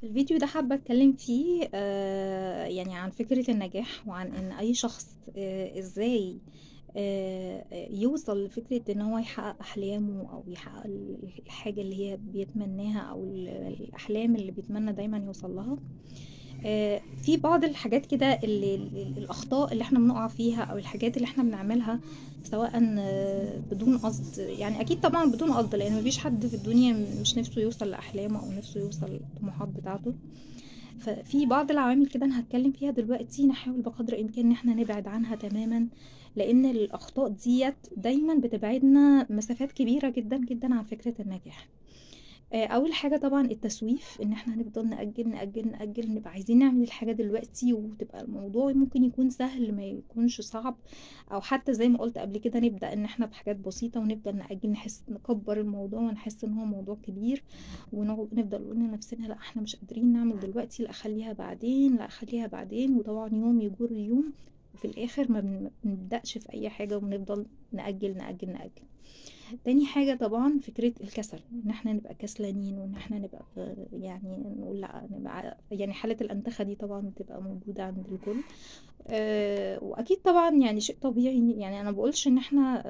الفيديو ده حابة اتكلم فيه يعني عن فكرة النجاح وعن ان اي شخص ازاي يوصل لفكرة ان هو يحقق احلامه او يحقق الحاجة اللي هي بيتمناها او الاحلام اللي بيتمنى دايما يوصل لها. في بعض الحاجات كده الأخطاء اللي احنا بنقع فيها أو الحاجات اللي احنا بنعملها سواء بدون قصد، يعني أكيد طبعا بدون قصد، لأن مفيش حد في الدنيا مش نفسه يوصل لأحلامه أو نفسه يوصل للطموحات بتاعته. ففي بعض العوامل كده أنا هتكلم فيها دلوقتي، نحاول بقدر الإمكان إن احنا نبعد عنها تماما، لأن الأخطاء ديت دايما بتبعدنا مسافات كبيرة جدا جدا عن فكرة النجاح. اول حاجه طبعا التسويف، ان احنا هنفضل ناجل ناجل ناجل، نبقى عايزين نعمل الحاجه دلوقتي وتبقى الموضوع ممكن يكون سهل ما يكونش صعب، او حتى زي ما قلت قبل كده نبدا ان احنا بحاجات بسيطه ونفضل ناجل، نحس نكبر الموضوع ونحس ان هو موضوع كبير، ونفضل نقول لنفسنا لا احنا مش قادرين نعمل دلوقتي، لا خليها بعدين، لا خليها بعدين، وطبعا يوم يجر يوم وفي الاخر ما بنبداش في اي حاجه وبنفضل ناجل ناجل ناجل. تاني حاجة طبعا فكرة الكسل، ان احنا نبقى كسلانين وان احنا نبقى يعني نقول لا، نبقى يعني حالة الانتخة دي طبعا بتبقى موجودة عند الكل. واكيد طبعا يعني شيء طبيعي، يعني انا بقولش ان احنا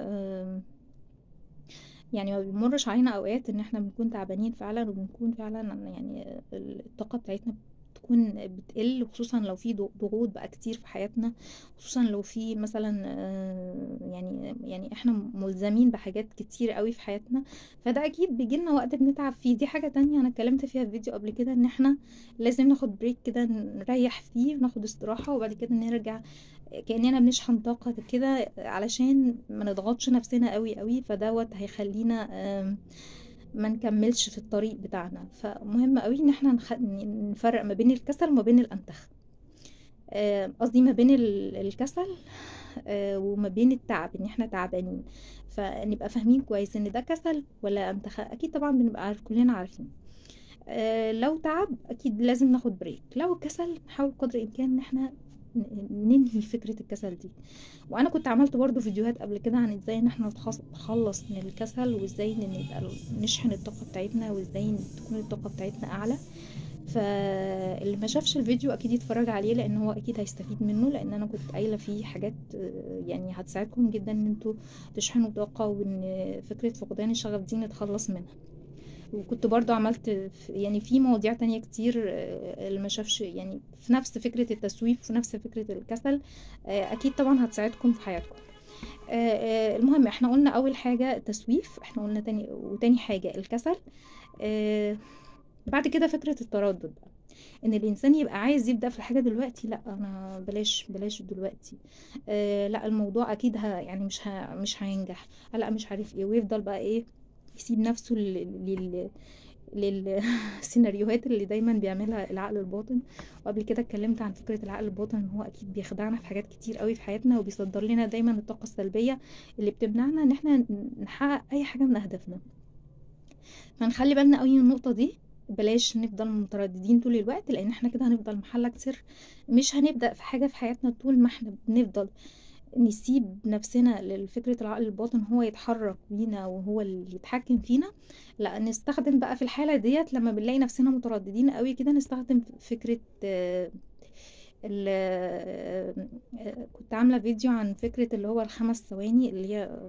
يعني ما بيمرش علينا اوقات ان احنا بنكون تعبانين فعلا وبنكون فعلا يعني الطاقة بتاعتنا بتكون بتقل، خصوصا لو في ضغوط بقى كتير في حياتنا، خصوصا لو في مثلا يعني احنا ملزمين بحاجات كتير قوي في حياتنا، فده اكيد بيجيلنا وقت بنتعب فيه. دي حاجة تانية انا اتكلمت فيها في فيديو قبل كده، ان احنا لازم ناخد بريك كده نريح فيه وناخد استراحة وبعد كده نرجع كأننا بنشحن طاقة كده علشان ما نضغطش نفسنا قوي قوي، فدوت هيخلينا ما نكملش في الطريق بتاعنا. فمهم قوي ان احنا نفرق ما بين الكسل وما بين الانتخاب، قصدي ما بين الكسل وما بين التعب، ان احنا تعبانين، فنبقى فاهمين كويس ان ده كسل ولا انتخاب. اكيد طبعا بنبقى كلنا عارفين. لو تعب اكيد لازم ناخد بريك، لو كسل نحاول قدر الامكان ان احنا ننهي فكرة الكسل دي. وانا كنت عملت برضو فيديوهات قبل كده عن ازاي ان احنا نتخلص من الكسل، وازاي ان نبقى نشحن الطاقة بتاعتنا، وازاي تكون الطاقة بتاعتنا اعلى. فاللي ما شافش الفيديو اكيد يتفرج عليه، لان هو اكيد هيستفيد منه، لان انا كنت قايله فيه حاجات يعني هتساعدكم جدا ان انتوا تشحنوا طاقه، وان فكره فقدان الشغف دي نتخلص منها. وكنت برضو عملت يعني في مواضيع تانية كتير، اللي ما شافش يعني في نفس فكرة التسويف وفي نفس فكرة الكسل، اكيد طبعا هتساعدكم في حياتكم. المهم احنا قلنا اول حاجة التسويف، احنا قلنا تاني حاجة الكسل. بعد كده فكرة التردد بقى، ان الانسان يبقى عايز يبدأ في الحاجة دلوقتي، لا انا بلاش بلاش دلوقتي، لا الموضوع اكيد يعني مش هينجح، لا مش عارف ايه، ويفضل بقى ايه، يسيب نفسه للسيناريوهات اللي دايما بيعملها العقل الباطن. وقبل كده اتكلمت عن فكرة العقل الباطن، ان هو اكيد بيخدعنا في حاجات كتير قوي في حياتنا، وبيصدر لنا دايما الطاقة السلبية اللي بتمنعنا ان احنا نحقق اي حاجة من اهدافنا. فنخلي بالنا قوي من النقطة دي، بلاش نفضل مترددين طول الوقت، لان احنا كده هنفضل محلك سر، مش هنبدأ في حاجة في حياتنا طول ما احنا بنفضل نسيب نفسنا لفكرة العقل الباطن هو يتحرك بينا وهو اللي يتحكم فينا. لا نستخدم بقى في الحالة ديت لما بنلاقي نفسنا مترددين قوي كده، نستخدم فكرة كنت عاملة فيديو عن فكرة اللي هو ال5 ثواني، اللي هي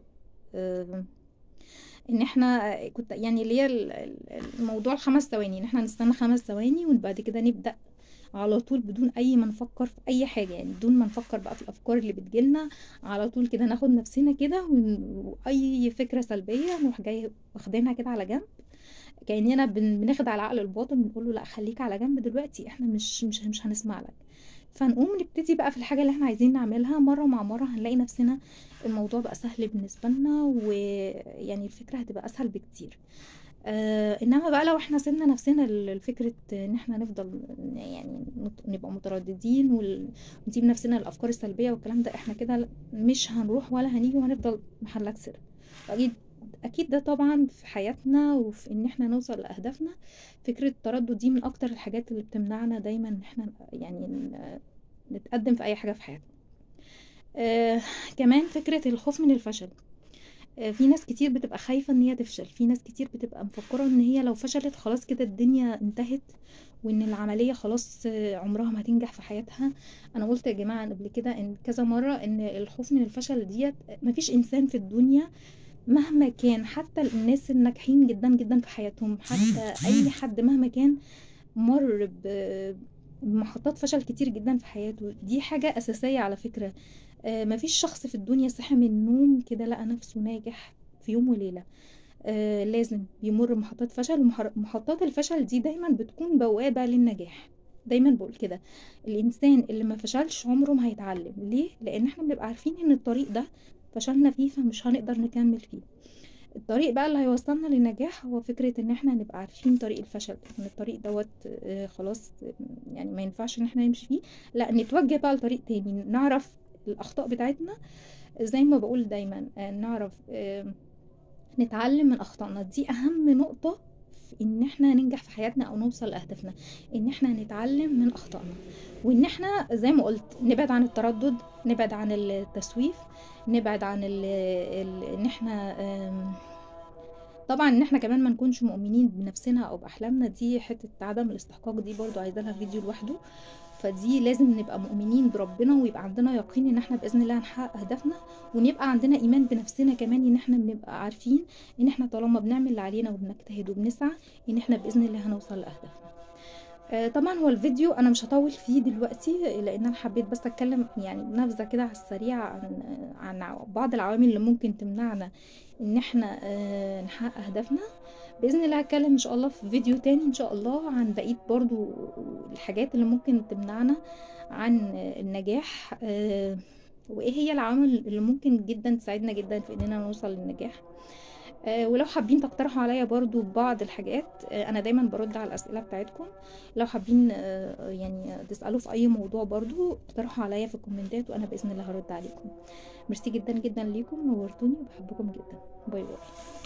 ان احنا كنت يعني اللي هي الموضوع ال5 ثواني، ان احنا نستنى 5 ثواني وبعد كده نبدأ على طول بدون اي ما نفكر في اي حاجة، يعني بدون ما نفكر بقى في الافكار اللي بتجيلنا، على طول كده ناخد نفسنا كده واي فكرة سلبية نروح جاي واخدينها كده على جنب، كأننا بنخدع العقل الباطن، بنقول له لا خليك على جنب دلوقتي، احنا مش هنسمع لك. فنقوم نبتدي بقى في الحاجة اللي احنا عايزين نعملها مرة مع مرة، هنلاقي نفسنا الموضوع بقى سهل بالنسبة لنا، ويعني الفكرة هتبقى اسهل بكتير. انما بقى لو احنا سيبنا نفسنا لفكرة ان احنا نفضل يعني نبقى مترددين ونسيب نفسنا الافكار السلبية والكلام ده، احنا كده مش هنروح ولا هنيجي وهنفضل محلك سر. اكيد ده طبعا في حياتنا وفي ان احنا نوصل لاهدافنا، فكرة التردد دي من اكتر الحاجات اللي بتمنعنا دايما ان احنا يعني نتقدم في اي حاجة في حياتنا. كمان فكرة الخوف من الفشل، في ناس كتير بتبقى خايفة ان هي تفشل، في ناس كتير بتبقى مفكرة ان هي لو فشلت خلاص كده الدنيا انتهت، وان العملية خلاص عمرها ما هتنجح في حياتها. انا قلت يا جماعة قبل كده ان كذا مرة ان الخوف من الفشل ديت مفيش انسان في الدنيا مهما كان، حتى الناس الناجحين جدا جدا في حياتهم، حتى اي حد مهما كان مر بمحطات فشل كتير جدا في حياته. دي حاجة أساسية على فكرة. مفيش شخص في الدنيا صحي من النوم كده لقى نفسه ناجح في يوم وليلة. لازم بيمر بمحطات فشل، ومحطات الفشل دي دايما بتكون بوابة للنجاح. دايما بقول كده، الإنسان اللي ما فشلش عمره ما هيتعلم. ليه؟ لأن احنا بنبقى عارفين ان الطريق ده فشلنا فيه فمش هنقدر نكمل فيه. الطريق بقى اللي هيوصلنا للنجاح هو فكرة ان احنا نبقى عارفين طريق الفشل، ان الطريق دوت خلاص يعني ما ينفعش ان احنا نمشي فيه، لا نتوجه بقى لطريق تاني، نعرف الأخطاء بتاعتنا. زي ما بقول دايما نعرف نتعلم من أخطائنا. دي أهم نقطة في ان احنا ننجح في حياتنا او نوصل لأهدافنا، ان احنا نتعلم من أخطائنا، وان احنا زي ما قلت نبعد عن التردد، نبعد عن التسويف، نبعد عن ان احنا طبعا ان احنا كمان ما نكونش مؤمنين بنفسنا او باحلامنا. دي حته عدم الاستحقاق دي برضو عايزه لها فيديو لوحده. فدي لازم نبقى مؤمنين بربنا، ويبقى عندنا يقين ان احنا باذن الله هنحقق اهدافنا، ونبقى عندنا ايمان بنفسنا كمان، ان احنا بنبقى عارفين ان احنا طالما بنعمل اللي علينا وبنجتهد وبنسعى ان احنا باذن الله هنوصل لاهدافنا. طبعا هو الفيديو انا مش هطول فيه دلوقتي، لان انا حبيت بس اتكلم يعني بنبذه كده على السريع عن بعض العوامل اللي ممكن تمنعنا ان احنا نحقق اهدافنا. باذن الله هتكلم ان شاء الله في فيديو تاني ان شاء الله عن بقيه برضو الحاجات اللي ممكن تمنعنا عن النجاح، وايه هي العوامل اللي ممكن جدا تساعدنا جدا في اننا نوصل للنجاح. ولو حابين تقترحوا عليا برضو بعض الحاجات، انا دايما برد على الاسئله بتاعتكم. لو حابين يعني تسالوا في اي موضوع برضو اقترحوا عليا في الكومنتات، وانا باذن الله هرد عليكم. ميرسي جدا جدا ليكم، نورتوني وبحبكم جدا. باي باي.